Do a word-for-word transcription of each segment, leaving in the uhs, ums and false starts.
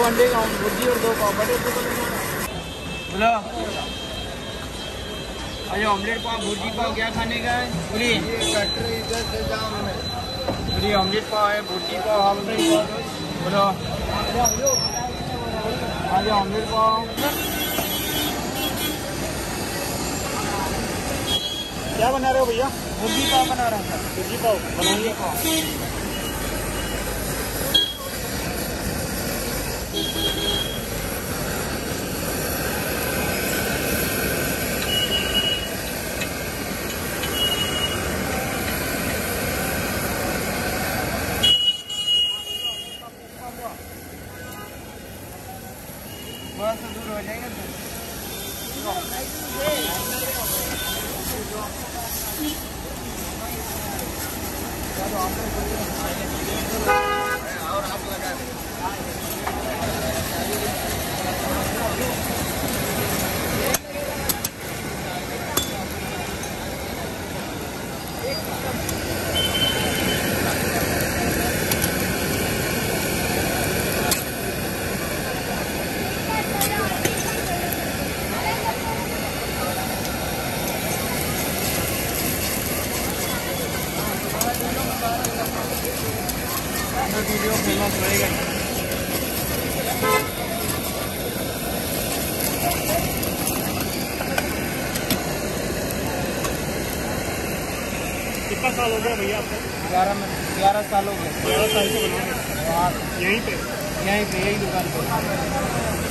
अंडे का भुर्जी और दो पाव बड़े बोलो। अरे ऑमलेट पाव भुर्जी पाव क्या खाने का है बोलिए। बोलिए ऑमलेट पाव है, भुर्जी पाव, हाफ फ्राई पाव बोलो। आज ऑमलेट पाव क्या बना रहे हो भैया? भुर्जी पाव बना रहा था। भुर्जी पाव बनाइए पाव। थोड़ा सा दूर हो जाएगा और आप लगा दें। वीडियो फेमस रहेगा। कितना साल हो गया भैया आपको? ग्यारह में ग्यारह साल हो गए। ग्यारह साल से बनाओगे यहीं पे? यहीं पे यही दुकान पे।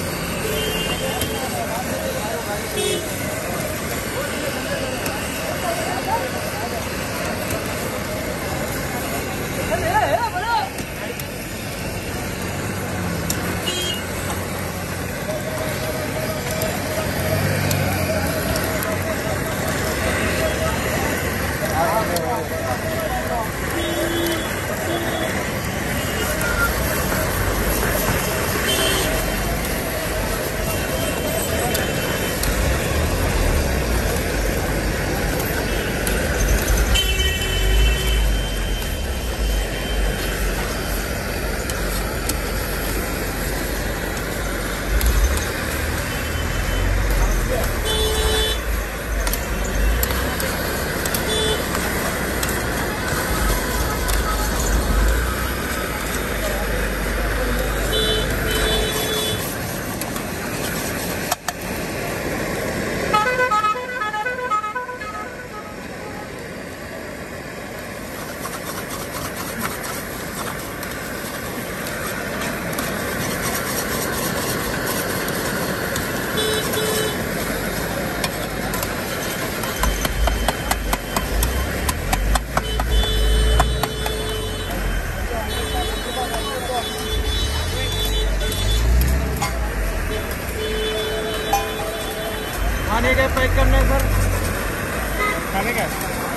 खाने का पैक करना है सर, खाने का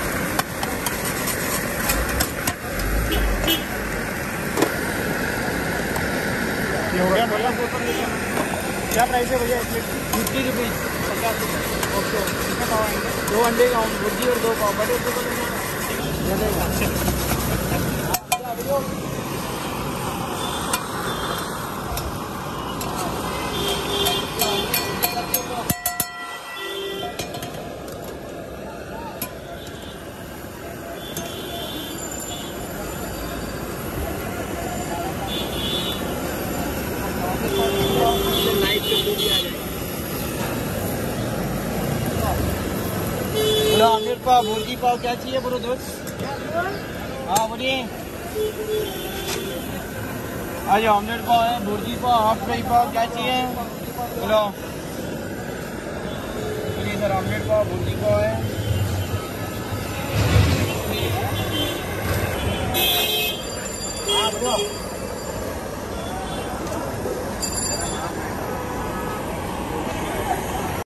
ये हो गया भैया। क्या प्राइस है भैया? एक प्लेट फिफ्टी रुपीज़, पचास रुपये। ओके, कितना पाव आएंगे? दो अंडे का भुर्जी और दो पाव बड़े ऑमलेट पाव भुर्जी पाव क्या चाहिए बोलो दोस्त? हाँ बोलिए। आज ऑमलेट पाव है, भुर्जी पाव, हाफ फ्राई पाव क्या चाहिए बोलो। बोलिए सर, ऑमलेट पाव भुर्जी पाव है।